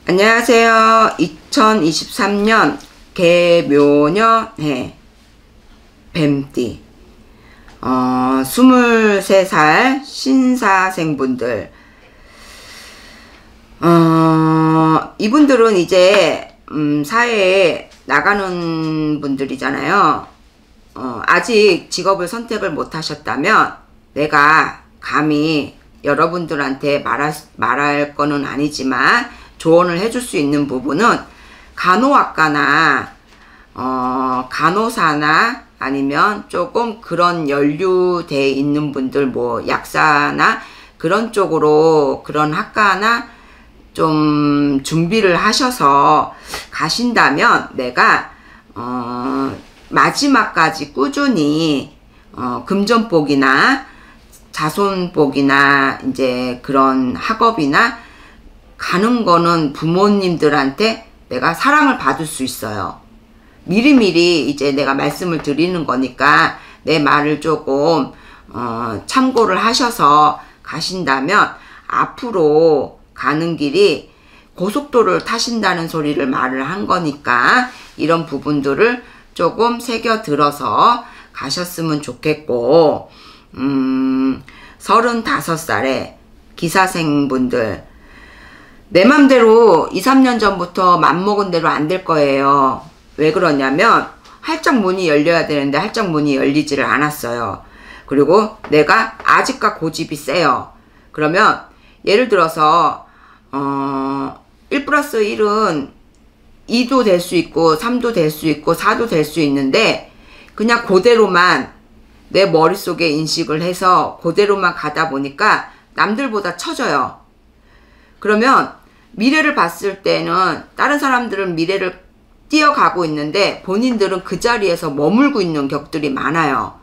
안녕하세요. 2023년 개묘년해 뱀띠 23살 신사생분들, 이분들은 이제 사회에 나가는 분들이잖아요. 아직 직업을 선택을 못 하셨다면 내가 감히 여러분들한테 말할 거는 아니지만 조언을 해줄 수 있는 부분은 간호학과나 간호사나 아니면 조금 그런 연루돼 있는 분들, 뭐 약사나 그런 쪽으로, 그런 학과나 좀 준비를 하셔서 가신다면 내가 마지막까지 꾸준히 금전복이나 자손복이나 이제 그런 학업이나 가는 거는 부모님들한테 내가 사랑을 받을 수 있어요. 미리미리 이제 내가 말씀을 드리는 거니까 내 말을 조금 참고를 하셔서 가신다면 앞으로 가는 길이 고속도로를 타신다는 소리를 말을 한 거니까 이런 부분들을 조금 새겨 들어서 가셨으면 좋겠고, 35살의 기사생분들, 내 맘대로 2, 3년 전부터 맘먹은 대로 안 될 거예요. 왜 그러냐면 활짝 문이 열려야 되는데 활짝 문이 열리지를 않았어요. 그리고 내가 아직까 고집이 세요. 그러면 예를 들어서 1 플러스 1은 2도 될 수 있고 3도 될 수 있고 4도 될 수 있는데 그냥 그대로만 내 머릿속에 인식을 해서 그대로만 가다 보니까 남들보다 처져요. 그러면 미래를 봤을 때는 다른 사람들은 미래를 뛰어가고 있는데 본인들은 그 자리에서 머물고 있는 격들이 많아요.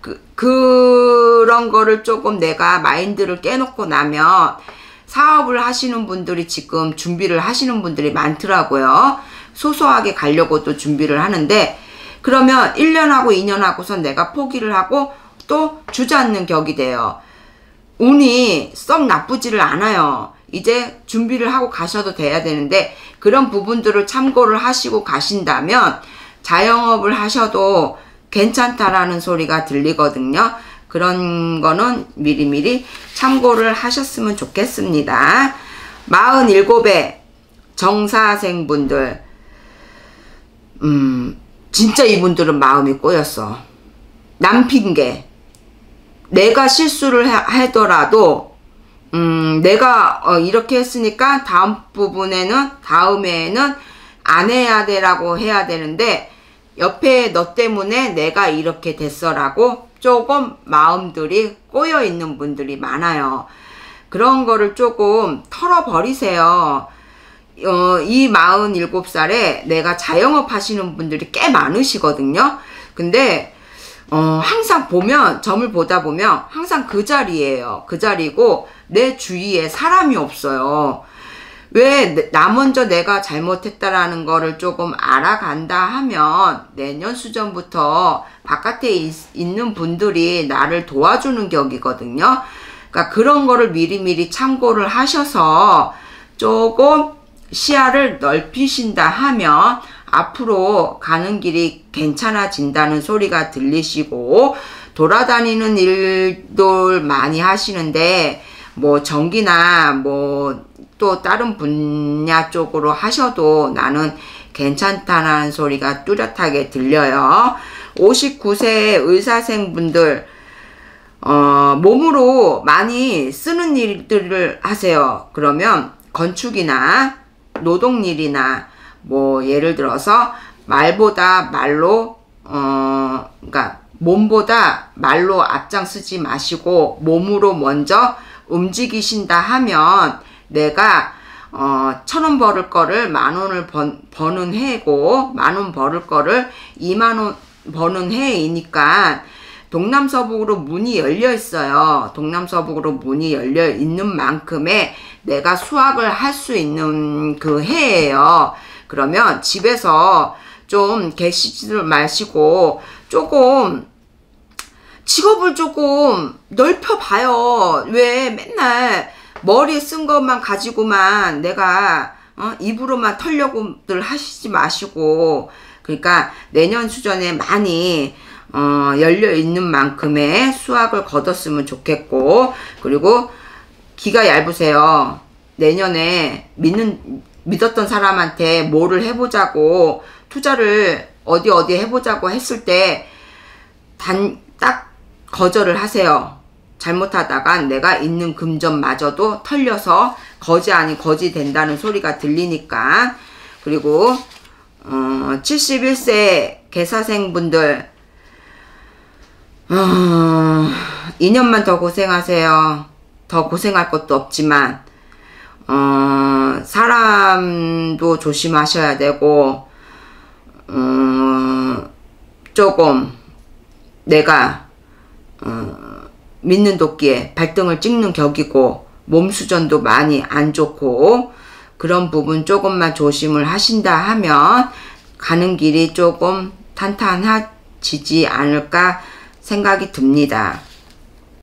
그런 거를 조금 내가 마인드를 깨놓고 나면 사업을 하시는 분들이 지금 준비를 하시는 분들이 많더라고요. 소소하게 가려고 또 준비를 하는데, 그러면 1년 하고 2년 하고선 내가 포기를 하고 또 주저앉는 격이 돼요. 운이 썩 나쁘지를 않아요. 이제 준비를 하고 가셔도 돼야 되는데 그런 부분들을 참고를 하시고 가신다면 자영업을 하셔도 괜찮다라는 소리가 들리거든요. 그런 거는 미리미리 참고를 하셨으면 좋겠습니다. 47의 정사생분들, 진짜 이분들은 마음이 꼬였어. 남 핑계. 내가 실수를 하더라도 내가 이렇게 했으니까 다음해에는 안 해야 되라고 해야 되는데 옆에 너 때문에 내가 이렇게 됐어라고 조금 마음들이 꼬여 있는 분들이 많아요. 그런 거를 조금 털어버리세요. 이 47살에 내가 자영업 하시는 분들이 꽤 많으시거든요. 근데 항상 보면, 점을 보다 보면 항상 그 자리예요. 그 자리고 내 주위에 사람이 없어요. 왜 나 먼저 내가 잘못했다라는 거를 조금 알아간다 하면 내년 수전부터 바깥에 있는 분들이 나를 도와주는 격이거든요. 그러니까 그런 거를 미리미리 참고를 하셔서 조금 시야를 넓히신다 하면 앞으로 가는 길이 괜찮아진다는 소리가 들리시고, 돌아다니는 일들 많이 하시는데 뭐 전기나 뭐 또 다른 분야 쪽으로 하셔도 나는 괜찮다는 소리가 뚜렷하게 들려요. 59세 의사생분들, 몸으로 많이 쓰는 일들을 하세요. 그러면 건축이나 노동일이나 뭐 예를 들어서 말보다 말로 그러니까 몸보다 말로 앞장서지 마시고 몸으로 먼저 움직이신다 하면 내가 1,000원 벌을 거를 10,000원을 버는 해고 10,000원 벌을 거를 20,000원 버는 해이니까 동남서북으로 문이 열려 있어요. 동남서북으로 문이 열려 있는 만큼의 내가 수확을 할 수 있는 그 해예요. 그러면 집에서 좀 계시지를 마시고 조금 직업을 조금 넓혀봐요. 왜 맨날 머리에 쓴 것만 가지고만 내가 입으로만 털려고들 하시지 마시고, 그러니까 내년 수전에 많이 열려 있는 만큼의 수확을 거뒀으면 좋겠고, 그리고 기가 얇으세요. 내년에 믿었던 사람한테 뭐를 해보자고, 투자를 어디 해보자고 했을 때 딱 거절을 하세요. 잘못하다간 내가 있는 금전마저도 털려서 거지 아닌 거지 된다는 소리가 들리니까. 그리고 71세 개사생분들 2년만 더 고생하세요. 더 고생할 것도 없지만 사람도 조심하셔야 되고, 조금 내가 믿는 도끼에 발등을 찍는 격이고, 몸 수전도 많이 안 좋고, 그런 부분 조금만 조심을 하신다 하면 가는 길이 조금 탄탄해지지 않을까 생각이 듭니다.